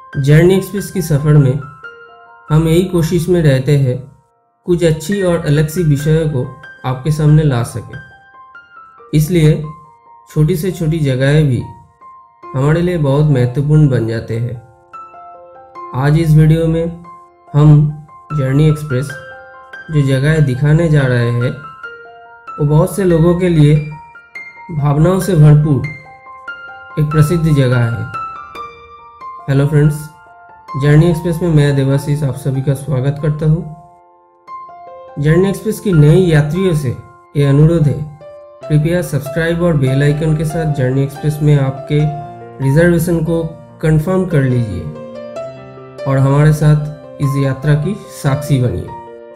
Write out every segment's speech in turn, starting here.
Journey express की सफ़र में हम यही कोशिश में रहते हैं कुछ अच्छी और अलग सी विषयों को आपके सामने ला सके। इसलिए छोटी से छोटी जगहें भी हमारे लिए बहुत महत्वपूर्ण बन जाते हैं। आज इस वीडियो में हम जर्नी एक्सप्रेस जो जगह दिखाने जा रहे हैं वो बहुत से लोगों के लिए भावनाओं से भरपूर एक प्रसिद्ध जगह है। हेलो फ्रेंड्स, जर्नी एक्सप्रेस में मैं देवाशीष आप सभी का स्वागत करता हूँ। जर्नी एक्सप्रेस की नई यात्रियों से ये अनुरोध है, कृपया सब्सक्राइब और बेल आइकन के साथ जर्नी एक्सप्रेस में आपके रिजर्वेशन को कंफर्म कर लीजिए और हमारे साथ इस यात्रा की साक्षी बनिए।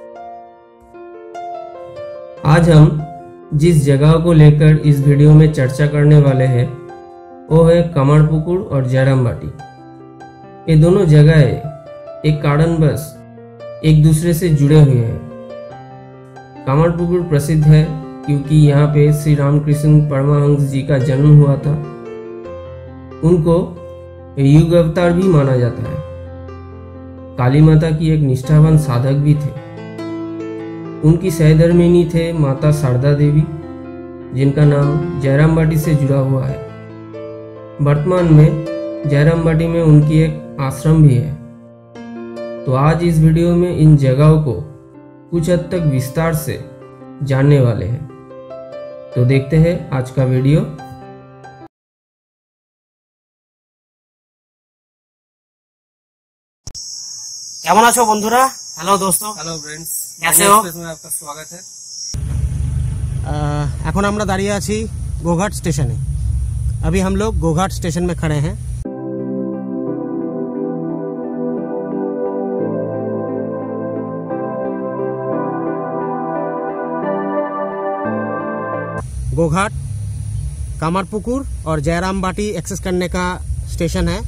आज हम जिस जगह को लेकर इस वीडियो में चर्चा करने वाले हैं वो है कमरपुकुर और जयरामबाटी। ये दोनों जगहें एक कारणवश एक दूसरे से जुड़े हुए हैं। कमरपुकुर प्रसिद्ध है क्योंकि यहाँ पे श्री रामकृष्ण परमहंस जी का जन्म हुआ था। उनको युग अवतार भी माना जाता है। काली माता की एक निष्ठावान साधक भी थे। उनकी सहधर्मिणी थे माता शारदा देवी, जिनका नाम जयरामबाटी से जुड़ा हुआ है। वर्तमान में जयरामबाटी में उनकी एक आश्रम भी है। तो आज इस वीडियो में इन जगहों को कुछ हद तक विस्तार से जानने वाले हैं। तो देखते हैं आज का वीडियो। কেমন আছো বন্ধুরা? হ্যালো दोस्तों, हेलो फ्रेंड्स, कैसे हो? में आपका स्वागत है। এখন আমরা দাঁড়িয়ে আছি গোঘাট স্টেশনে। अभी हम लोग गोघाट स्टेशन में खड़े हैं। गोघाट कामरपुकुर और जयरामबाटी एक्सेस करने का स्टेशन है।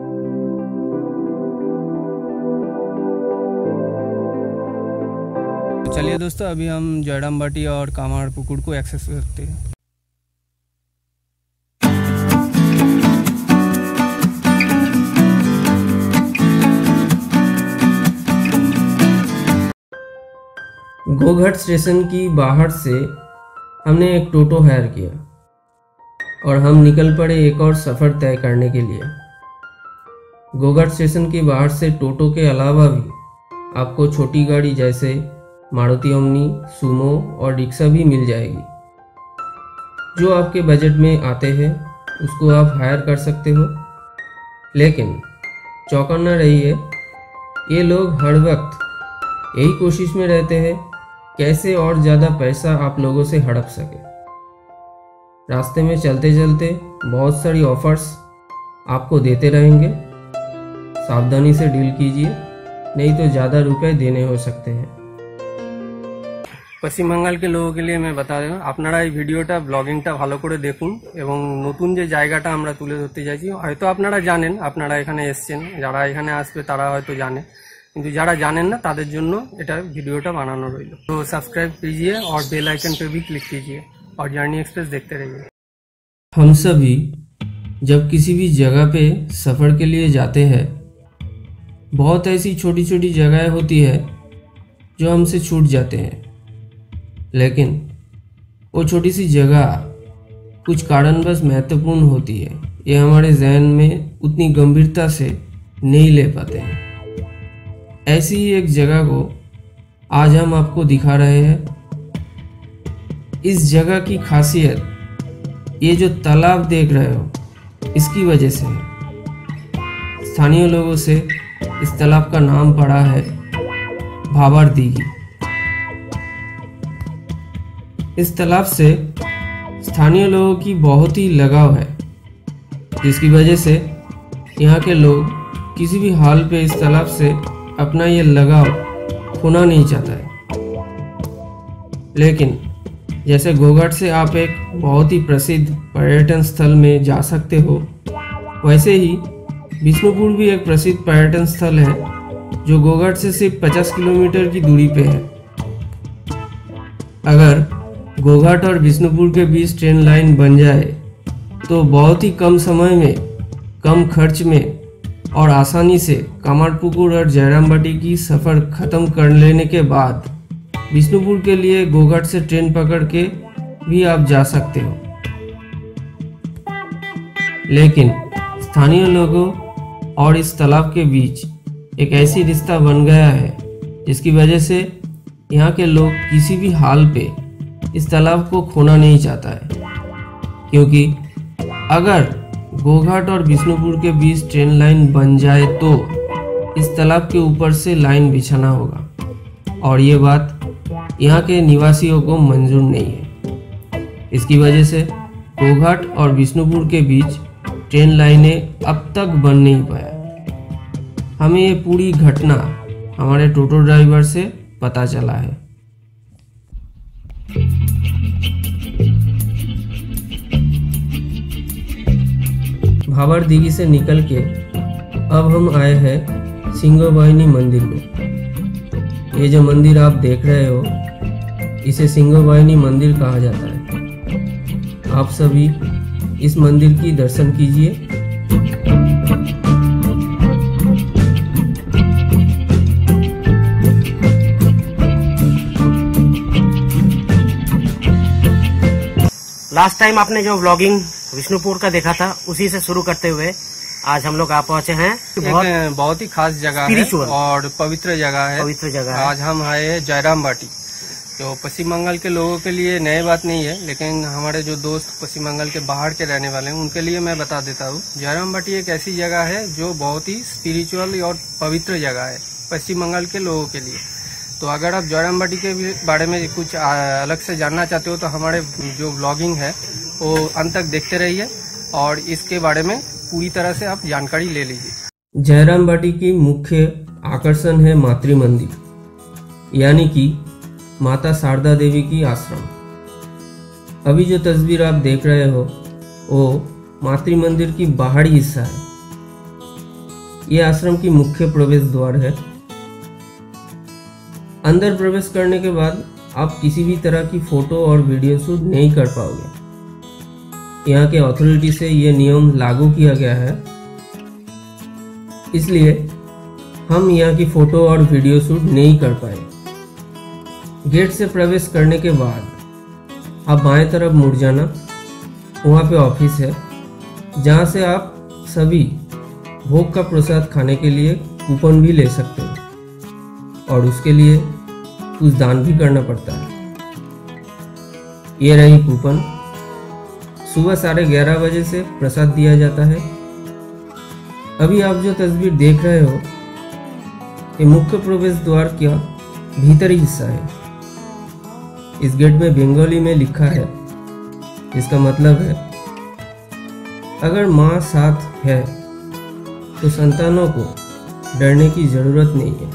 चलिए दोस्तों, अभी हम जयरामबाटी और कामरपुकुर को एक्सेस करते हैं। गोघाट स्टेशन की बाहर से हमने एक टोटो हायर किया और हम निकल पड़े एक और सफ़र तय करने के लिए। गोघाट स्टेशन के बाहर से टोटो के अलावा भी आपको छोटी गाड़ी जैसे मारुति ओमनी, सुमो और रिक्शा भी मिल जाएगी। जो आपके बजट में आते हैं उसको आप हायर कर सकते हो। लेकिन चौकन्ना रहिए, ये लोग हर वक्त यही कोशिश में रहते हैं कैसे और ज़्यादा पैसा आप लोगों से हड़प सके। रास्ते में चलते चलते बहुत सारी ऑफर्स आपको देते रहेंगे। सावधानी से डील कीजिए, नहीं तो ज़्यादा रुपए देने हो सकते हैं। পশ্চিম বাঙ্গাল के लोगों के लिए मैं बता रहा हूँ, আপনারা এই ভিডিওটা ব্লগিংটা ভালো করে দেখুন এবং নতুন যে জায়গাটা আমরা তুলে ধরতে চাইছি হয়তো আপনারা জানেন, আপনারা এখানে এসেছেন, যারা এখানে আসবে তারা হয়তো জানে, কিন্তু যারা জানেন না তাদের জন্য এটা वीडियोটা বানানো রইল। तो सब्सक्राइब कीजिए और बेल आइकन पे भी क्लिक कीजिए और जर्नी एक्सप्रेस देखते रहिए। हम सभी जब किसी भी जगह पे सफ़र के लिए जाते हैं, बहुत ऐसी छोटी छोटी जगहें होती है जो हमसे छूट जाते हैं। लेकिन वो छोटी सी जगह कुछ कारणवश महत्वपूर्ण होती है। ये हमारे जहन में उतनी गंभीरता से नहीं ले पाते हैं। ऐसी ही एक जगह को आज हम आपको दिखा रहे हैं। इस जगह की खासियत ये जो तालाब देख रहे हो इसकी वजह से है। स्थानीय लोगों से इस तालाब का नाम पड़ा है भाबर दीगी। इस तालाब से स्थानीय लोगों की बहुत ही लगाव है, जिसकी वजह से यहाँ के लोग किसी भी हाल पे इस तालाब से अपना ये लगाव खोना नहीं चाहता है। लेकिन जैसे गोघाट से आप एक बहुत ही प्रसिद्ध पर्यटन स्थल में जा सकते हो, वैसे ही विष्णुपुर भी एक प्रसिद्ध पर्यटन स्थल है जो गोघाट से सिर्फ 50 किलोमीटर की दूरी पे है। अगर गोघाट और विष्णुपुर के बीच ट्रेन लाइन बन जाए तो बहुत ही कम समय में, कम खर्च में और आसानी से कामारपुकुर और जयरामबाटी की सफ़र ख़त्म कर लेने के बाद विष्णुपुर के लिए गोघाट से ट्रेन पकड़ के भी आप जा सकते हो। लेकिन स्थानीय लोगों और इस तालाब के बीच एक ऐसी रिश्ता बन गया है जिसकी वजह से यहाँ के लोग किसी भी हाल पे इस तालाब को खोना नहीं चाहता है, क्योंकि अगर गोघाट और विष्णुपुर के बीच ट्रेन लाइन बन जाए तो इस तालाब के ऊपर से लाइन बिछाना होगा और ये बात यहाँ के निवासियों को मंजूर नहीं है। इसकी वजह से गोघाट और विष्णुपुर के बीच ट्रेन लाइनें अब तक बन नहीं पाया। हमें ये पूरी घटना हमारे टोटो ड्राइवर से पता चला है। भाबर दिघी से निकल के अब हम आए हैं सिंगोबाइनी मंदिर में। ये जो मंदिर आप देख रहे हो इसे सिंगोबाइनी मंदिर कहा जाता है। आप सभी इस मंदिर की दर्शन कीजिए। लास्ट टाइम आपने जो व्लॉगिंग विष्णुपुर का देखा था उसी से शुरू करते हुए आज हम लोग आ पहुंचे हैं। बहुत ही खास जगह है और पवित्र जगह है। आज हम आए हैं जयरामबाटी, जो पश्चिम बंगाल के लोगों के लिए नई बात नहीं है, लेकिन हमारे जो दोस्त पश्चिम बंगाल के बाहर के रहने वाले हैं उनके लिए मैं बता देता हूँ। जयरामबाटी एक ऐसी जगह है जो बहुत ही स्पिरिचुअल और पवित्र जगह है पश्चिम बंगाल के लोगों के लिए। तो अगर आप जयरामबाटी के बारे में कुछ अलग से जानना चाहते हो तो हमारे जो ब्लॉगिंग है वो अंत तक देखते रहिए और इसके बारे में पूरी तरह से आप जानकारी ले लीजिए। जयरामबाटी की मुख्य आकर्षण है मातृ मंदिर, यानी कि माता शारदा देवी की आश्रम। अभी जो तस्वीर आप देख रहे हो वो मातृ मंदिर की बाहरी हिस्सा है। ये आश्रम की मुख्य प्रवेश द्वार है। अंदर प्रवेश करने के बाद आप किसी भी तरह की फोटो और वीडियो शूट नहीं कर पाओगे। यहाँ के अथॉरिटी से ये नियम लागू किया गया है, इसलिए हम यहाँ की फोटो और वीडियो शूट नहीं कर पाए। गेट से प्रवेश करने के बाद आप बाएं तरफ मुड़ जाना, वहाँ पे ऑफिस है जहाँ से आप सभी भोग का प्रसाद खाने के लिए कूपन भी ले सकते हो और उसके लिए कुछ दान भी करना पड़ता है। ये रही कूपन। सुबह 11:30 बजे से प्रसाद दिया जाता है। अभी आप जो तस्वीर देख रहे हो ये मुख्य प्रवेश द्वार का भीतरी हिस्सा है। इस गेट में बंगाली में लिखा है, इसका मतलब है अगर माँ साथ है तो संतानों को डरने की जरूरत नहीं है।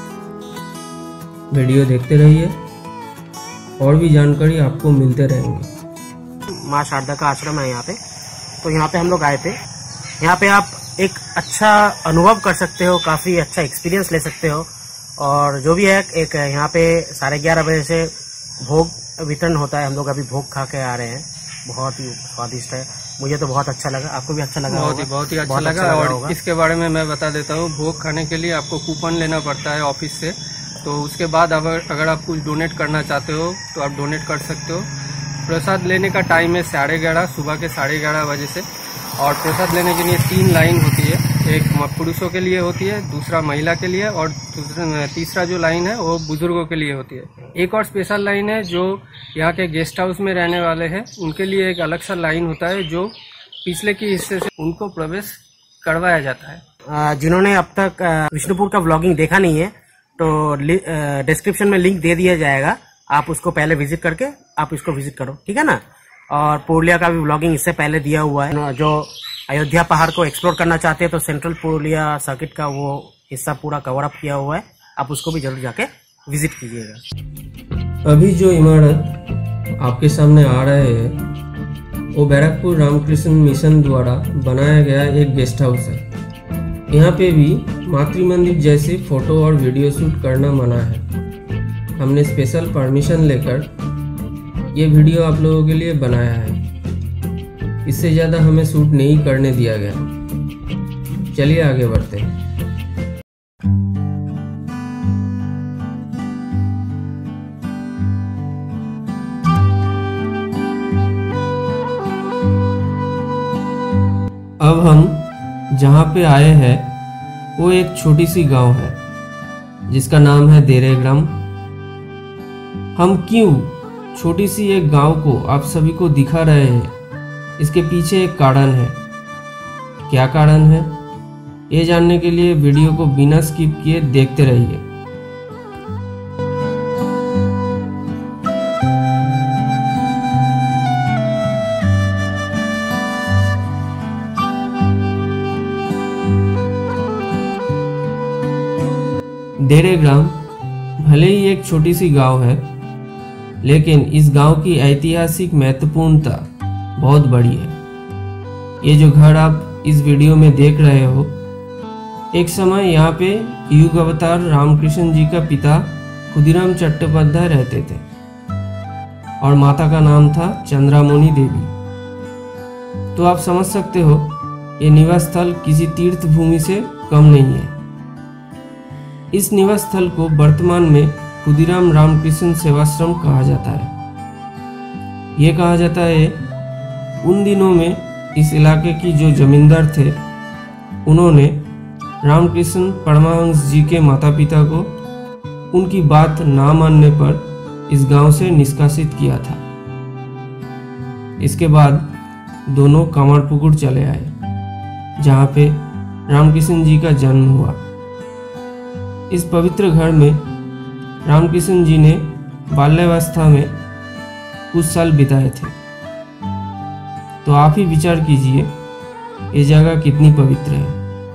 वीडियो देखते रहिए और भी जानकारी आपको मिलते रहेंगे। माँ शारदा का आश्रम है यहाँ पे, तो यहाँ पे हम लोग आए थे। यहाँ पे आप एक अच्छा अनुभव कर सकते हो, काफी अच्छा एक्सपीरियंस ले सकते हो। और जो भी है एक यहाँ पे 11:30 बजे से भोग वितरण होता है। हम लोग अभी भोग खा के आ रहे हैं, बहुत ही स्वादिष्ट है। मुझे तो बहुत अच्छा लगा, आपको भी अच्छा लगा? बहुत ही अच्छा लगा। और इसके बारे में मैं बता देता हूँ, भोग खाने के लिए आपको कूपन लेना पड़ता है ऑफिस से। तो उसके बाद अगर आप कुछ डोनेट करना चाहते हो तो आप डोनेट कर सकते हो। प्रसाद लेने का टाइम है 11:30, सुबह के 11:30 बजे से। और प्रसाद लेने के लिए 3 लाइन होती है, एक पुरुषों के लिए होती है, दूसरा महिला के लिए और तीसरा जो लाइन है वो बुजुर्गों के लिए होती है। एक और स्पेशल लाइन है जो यहाँ के गेस्ट हाउस में रहने वाले हैं उनके लिए एक अलग सा लाइन होता है जो पिछले के हिस्से से उनको प्रवेश करवाया जाता है। जिन्होंने अब तक विष्णुपुर का व्लॉगिंग देखा नहीं है तो डिस्क्रिप्शन में लिंक दे दिया जाएगा, आप उसको पहले विजिट करके आप इसको विजिट करो, ठीक है ना। और पुरुलिया का भी व्लॉगिंग इससे पहले दिया हुआ है। जो अयोध्या पहाड़ को एक्सप्लोर करना चाहते हैं तो सेंट्रल पुरुलिया सर्किट का वो हिस्सा पूरा कवर अप किया हुआ है, आप उसको भी जरूर जाके विजिट कीजिएगा। अभी जो इमारत आपके सामने आ रहे है वो बैरकपुर रामकृष्ण मिशन द्वारा बनाया गया एक गेस्ट हाउस है। यहाँ पे भी मातृ मंदिर जैसे फोटो और वीडियो शूट करना मना है। हमने स्पेशल परमिशन लेकर ये वीडियो आप लोगों के लिए बनाया है, इससे ज़्यादा हमें शूट नहीं करने दिया गया। चलिए आगे बढ़ते हैं। अब हम जहाँ पे आए हैं वो एक छोटी सी गांव है जिसका नाम है देरे ग्राम। हम क्यों छोटी सी एक गांव को आप सभी को दिखा रहे हैं, इसके पीछे एक कारण है। क्या कारण है ये जानने के लिए वीडियो को बिना स्किप किए देखते रहिए। देरे ग्राम भले ही एक छोटी सी गांव है, लेकिन इस गांव की ऐतिहासिक महत्वपूर्णता बहुत बड़ी है। ये जो घर आप इस वीडियो में देख रहे हो, एक समय यहाँ पे युग अवतार रामकृष्ण जी का पिता खुदीराम चट्टोपाध्याय रहते थे और माता का नाम था चंद्रामणि देवी। तो आप समझ सकते हो ये निवास स्थल किसी तीर्थ भूमि से कम नहीं है। इस निवास स्थल को वर्तमान में खुदीराम रामकृष्ण सेवाश्रम कहा जाता है। ये कहा जाता है उन दिनों में इस इलाके की जो जमींदार थे, उन्होंने रामकृष्ण परमहंस जी के माता पिता को उनकी बात ना मानने पर इस गांव से निष्कासित किया था। इसके बाद दोनों कामरपुकुर चले आए, जहाँ पे रामकृष्ण जी का जन्म हुआ। इस पवित्र घर में रामकृष्ण जी ने बाल्यावस्था में कुछ साल बिताए थे। तो आप ही विचार कीजिए ये जगह कितनी पवित्र है।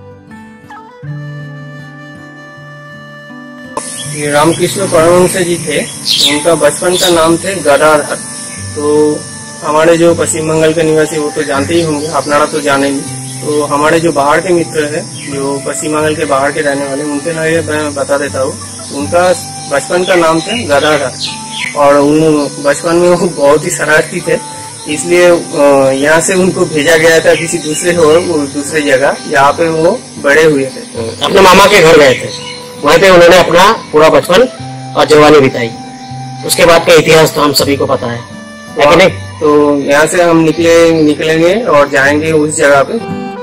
ये रामकृष्ण परमहंस जी थे, उनका बचपन का नाम थे गदाधर। तो हमारे जो पश्चिम बंगाल के निवासी वो तो जानते ही होंगे, अपनारा तो जाने ही। तो हमारे जो बाहर के मित्र है, जो पश्चिम बंगाल के बाहर के रहने वाले, उनके लिए मैं बता देता हूँ। उनका बचपन का नाम था गदाधर और उन बचपन में वो बहुत ही शरारती थे, इसलिए यहाँ से उनको भेजा गया था किसी दूसरे जगह जहाँ पे वो बड़े हुए थे। अपने मामा के घर गए थे, वहीं पे उन्होंने अपना पूरा बचपन और जवानी बिताई। उसके बाद का इतिहास तो हम सभी को पता है, लेकिन नहीं। तो यहाँ से हम निकलेंगे और जाएंगे उस जगह पे।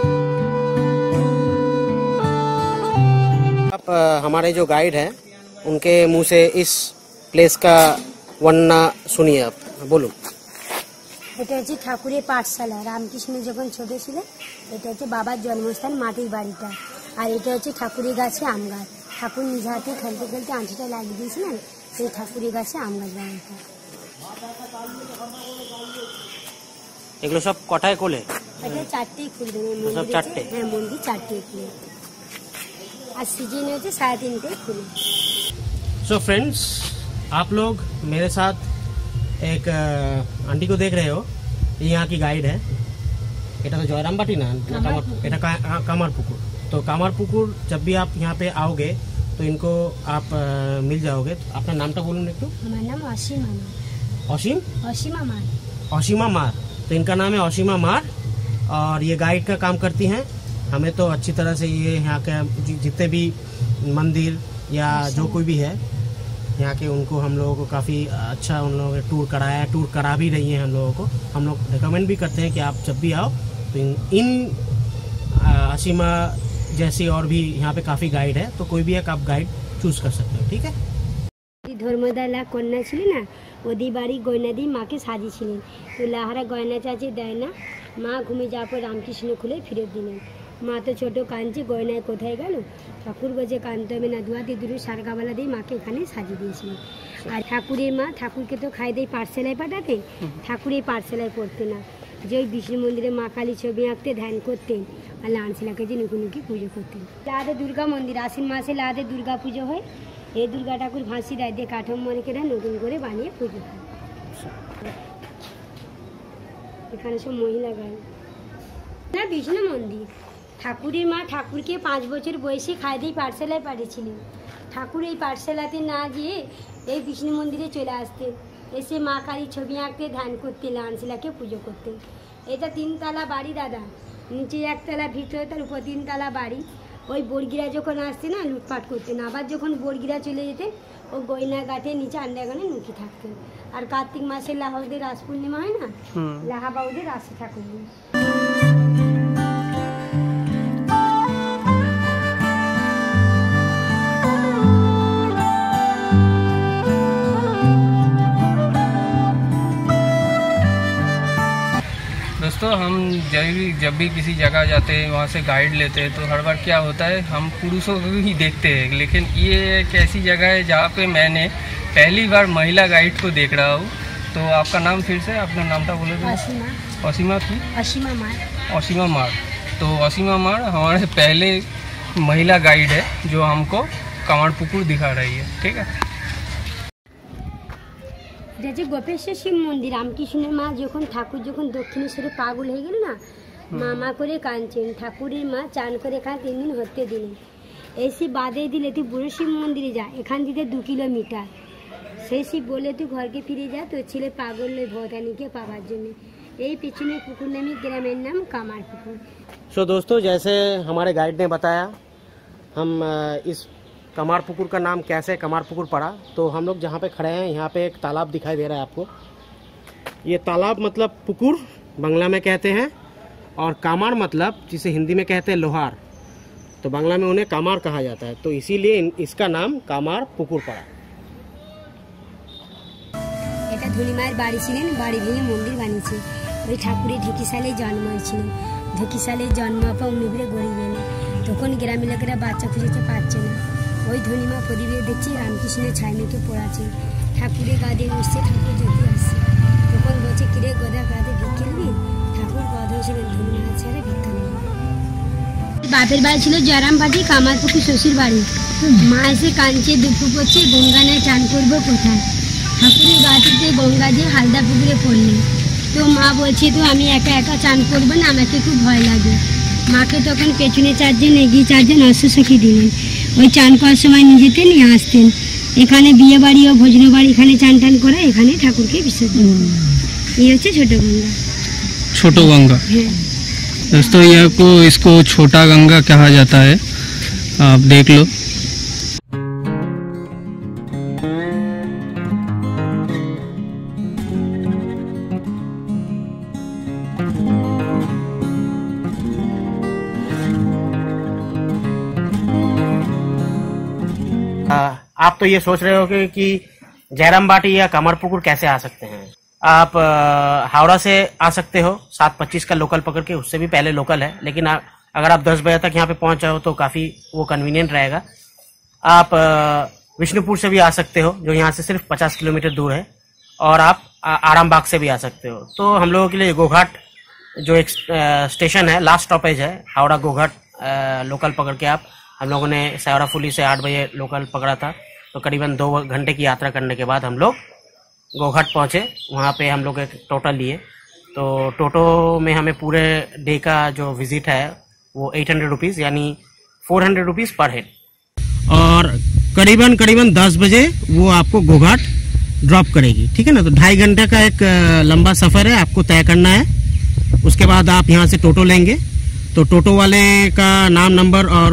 आप हमारे जो गाइड हैं उनके मुंह से इस प्लेस का वर्णना सुनिए। आप बोलो। এটা হচ্ছে ঠাকুরের পাঠশালা। রামকৃষ্ণ যখন ছোট ছিলেন এটা হচ্ছে বাবার জন্মস্থান, মাটির বাড়িটা। আর এটা হচ্ছে ঠাকুরের গাছে আম গাছ। ঠাকুর নিজ হাতে খেলতে খেলতে আঁটিটা লাগিয়ে দিয়েছিলেন, সেই ঠাকুরের গাছে আম গাছ বানাটা। এগুলো সব কটায় কোলে? এটা চারটেই খুলে দেবে। সব চারটে? হ্যাঁ, মন্দির চারটেই খুলে। আর सीजन होते 3:30 खुले। सो फ्रेंड्स, आप लोग मेरे साथ एक आंटी को देख रहे हो, ये यहाँ की गाइड है। এটা तो जयरामबाटी ना, এটা कामरपुकुर। तो कामरपुकुर जब भी आप यहाँ पे आओगे तो इनको आप मिल जाओगे। तो अपना नामটা বলুন একটু। আমার নাম অসীমা মার। অসীমা মার। অসীমা मार। तो इनका नाम है असीमा मार और ये गाइड का काम करती हैं। हमें तो अच्छी तरह से ये यहाँ के जितने भी मंदिर या जो कोई भी है यहाँ के, उनको हम लोगों को काफ़ी अच्छा उन लोगों ने टूर करा भी रही हैं हम लोगों को। हम लोग रिकमेंड भी करते हैं कि आप जब भी आओ तो इन असीमा जैसी और भी यहाँ पे काफ़ी गाइड है, तो कोई भी एक आप गाइड चूज कर सकते हो। ठीक है। ধর্মদালা কন্যা ছিলেন না, ওদের বাড়ি গয়না দিয়ে মাকে সাজিয়েছিলেন। তো লাহারা গয়না চাচি দেয় না, মা ঘুমে যাওয়ার পর রামকৃষ্ণ খুলে ফিরত দিলেন। মা তো ছোটো কাঁদছে, গয়নায় কোথায় গেল? ঠাকুর বলছে কাঁদতে হবে না, ধোয়া দিয়ে দুটো সারগাওয়ালা দিয়ে মাকে এখানে সাজিয়ে দিয়েছিলেন। আর ঠাকুরের মা ঠাকুরকে তো খাই দিয়ে পাঠশালায় পাঠাতেন, ঠাকুর এই পাঠশালায় পড়তেন না, যে ওই বিষ্ণু মন্দিরে মা কালী ছবি আঁকতে ধ্যান করতেন আর লানশিলাকে যে নুকুনুকি পুজো করতেন। লাদে দুর্গা মন্দির, আশ্বিন মাসে লাদে দুর্গা পুজো হয়। এই দুর্গা ঠাকুর ফাঁসি দেয় দিয়ে কাঠম রেখে দেয়, নতুন করে বানিয়ে পুজো হয়। এখানে সব মহিলা গায়ে না বিষ্ণু মন্দির। ঠাকুরের মা ঠাকুরকে 5 বছর বয়সে খাইদেই পাঠশালায় পাঠিয়েছিলেন। ঠাকুর এই পাঠশালাতে না গিয়ে এই বিষ্ণু মন্দিরে চলে আসতেন, এসে মা কালী ছবি আঁকতে ধ্যান করতেন, লানশিলাকে পুজো করতেন। এটা 3 তলা বাড়ি দাদা। নিচে একতলা, ভিতরে তার উপর 3 তলা বাড়ি। ওই বর্গিরা যখন আসছে না লুটপাট করতেন, আবার যখন বর্গিরা চলে যেতেন ও গয়না গাঠের নিচে আন্ডারগ্রাউন্ডে নুকি থাকতেন। আর কার্তিক মাসে লাহাউদের রাস পূর্ণিমা হয় না, লাহাবাউদের রাসে ঠাকুর। दोस्तों हम जब भी किसी जगह जाते हैं वहाँ से गाइड लेते हैं तो हर बार क्या होता है हम पुरुषों को ही देखते हैं, लेकिन ये एक ऐसी जगह है जहाँ पे मैंने पहली बार महिला गाइड को देख रहा हूँ। तो आपका नाम फिर से, अपना नाम था बोले तो? असीमा की असीमा मार। तो असीमा मार हमारे पहले महिला गाइड है जो हमको कमरपुकुर दिखा रही है। ठीक है, যে গোপেশ্বর শিব মন্দির, রামকৃষ্ণের মা যখন ঠাকুর যখন দক্ষিণেশ্বরে পাগল হয়ে গেল না, মামা করে কাঁদছেন, ঠাকুরের মা চান করে এখানে 3 দিন হতে দিলেন। এসে বাদে দিলে তুই বুড়ো শিব মন্দিরে যা, এখান থেকে 2 কিলোমিটার। সেই শিব বলে তুই ঘরকে ফিরে যা, তোর ছেলে পাগল নয় ভগবানকে পাওয়ার জন্য। এই পিছনে পুকুর নামে গ্রামের নাম कामरपुकुर। सो दोस्तों, जैसे हमारे गाइड ने बताया, हम इस कमरपुकुर का नाम कैसे कमरपुकुर पड़ा, तो हम लोग जहाँ पे खड़े हैं यहाँ पे एक तालाब दिखाई दे रहा है आपको। ये तालाब मतलब पुकुर बांग्ला में कहते हैं, और कामर मतलब जिसे हिंदी में कहते हैं लोहार, तो बांग्ला में उन्हें कामर कहा जाता है, तो इसीलिए इसका नाम कमरपुकुर पड़ा। এটা ধুলিমায়ের বাড়ি ছিলেন, বাড়ি ভেঙে মন্দির বানিয়েছে। ওই ঠাকুরের ঢেকিসালে জন্ম হয়েছিল। ঢেকিসালে জন্ম পর উনিগুলো গড়ে গেলে, তখন গ্রামের লোকেরা বাচ্চা খুঁজতে পারছে না। ওই ধনিমা পরিবেশ দেখছি রামকৃষ্ণের ছাই মেখে পড়াছে, ঠাকুরের গাদে উঠছে, ঠাকুর যদি আসছে তখন বলছে কিরে গদা গাদে ভিক্ষে নিবি, ঠাকুর গদ হয়েছিলেন ধনিমা ছেড়ে ভিক্ষা নেবে। বাপের বাড়ি ছিল জয়রামবাটি, কামারপুকুর শ্বশুর বাড়ি। মা এসে কাঁদছে, দুঃখ করছে, গঙ্গা নয় চান করবো কোথায়। ঠাকুরের গাটিতে গঙ্গা দিয়ে হালদা পুকুরে পড়লেন। তো মা বলছে তো আমি একা একা চান করবো না, আমাকে খুব ভয় লাগে। মাকে তখন পেছনে 4 জন এগিয়ে 4 জন অশ্বসখী দিলেন। ওই চান করার সময় নিজেতে নিয়ে আসতেন। এখানে বিয়ে বাড়ি ও ভোজন বাড়ি, এখানে চান টান করে এখানে ঠাকুরকে বিসর্জন। ये হচ্ছে ছোট গঙ্গা। छोटो गंगा। दोस्तों इसको छोटा गंगा कहा जाता है, आप देख लो। आप तो ये सोच रहे हो कि जयरामबाटी या कमरपुकुर कैसे आ सकते हैं। आप हावड़ा से आ सकते हो, 7:25 का लोकल पकड़ के, उससे भी पहले लोकल है, लेकिन अगर आप 10 बजे तक यहाँ पे पहुंच जाओ तो काफ़ी वो कन्वीनियंट रहेगा। आप विष्णुपुर से भी आ सकते हो, जो यहाँ से सिर्फ 50 किलोमीटर दूर है, और आप आरामबाग से भी आ सकते हो। तो हम लोगों के लिए गोघाट जो एक स्टेशन है, लास्ट स्टॉपेज है हावड़ा गोघाट। लोकल पकड़ के आप, हम लोगों ने सयाराफुली से 8 बजे लोकल पकड़ा था, तो करीबन 2 घंटे की यात्रा करने के बाद हम लोग गोघाट पहुँचे। वहाँ पे हम लोग एक टोटो लिए, तो टोटो में हमें पूरे डे का जो विजिट है वो 800 रुपीज़ यानी 400 रुपीज़ पर हेड, और करीबन 10 बजे वो आपको गोघाट ड्रॉप करेगी। ठीक है ना, तो 2.5 घंटे का एक लंबा सफ़र है, आपको तय करना है। उसके बाद आप यहाँ से टोटो लेंगे, तो टोटो वाले का नाम, नंबर और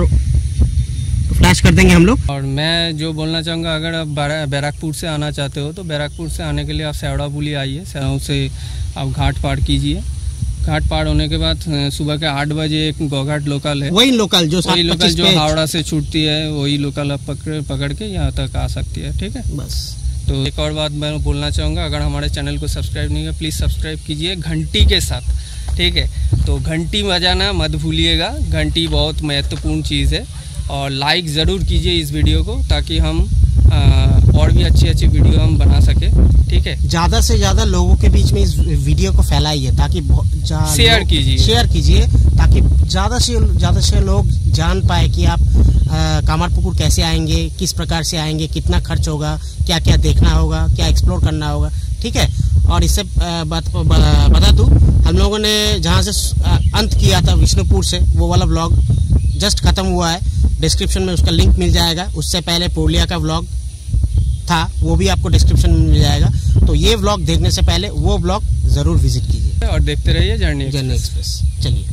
फ्लैश कर देंगे हम लोग। और मैं जो बोलना चाहूँगा, अगर आप बैराकपुर से आना चाहते हो तो बैराकपुर से आने के लिए आप सयारापुली आइए, सयाराव से आप घाट पार कीजिए। घाट पार होने के बाद सुबह के 8 बजे एक गोघाट लोकल है, वही लोकल जो हावड़ा से छूटती है, वही लोकल आप पकड़ के यहाँ तक आ सकती है। ठीक है, बस। तो एक और बात मैं बोलना चाहूँगा, अगर हमारे चैनल को सब्सक्राइब नहीं किया प्लीज़ सब्सक्राइब कीजिए घंटी के साथ। ठीक है, तो घंटी बजाना मत भूलिएगा, घंटी बहुत महत्वपूर्ण चीज़ है। और लाइक ज़रूर कीजिए इस वीडियो को, ताकि हम और भी अच्छी वीडियो हम बना सके। ठीक है, ज़्यादा से ज़्यादा लोगों के बीच में इस वीडियो को फैलाइए, ताकि शेयर कीजिए ताकि ज़्यादा से लोग जान पाए कि आप कामरपुकुर कैसे आएंगे, किस प्रकार से आएंगे, कितना खर्च होगा, क्या क्या देखना होगा, क्या एक्सप्लोर करना होगा। ठीक है, और इससे बता दूँ, हम लोगों ने जहाँ से अंत किया था विष्णुपुर से, वो वाला व्लॉग जस्ट खत्म हुआ है। डिस्क्रिप्शन में उसका लिंक मिल जाएगा। उससे पहले पुरुलिया का व्लॉग था, वो भी आपको डिस्क्रिप्शन में मिल जाएगा। तो ये व्लॉग देखने से पहले वो व्लॉग जरूर विजिट कीजिए और देखते रहिए जर्नी एक्सप्रेस। चलिए।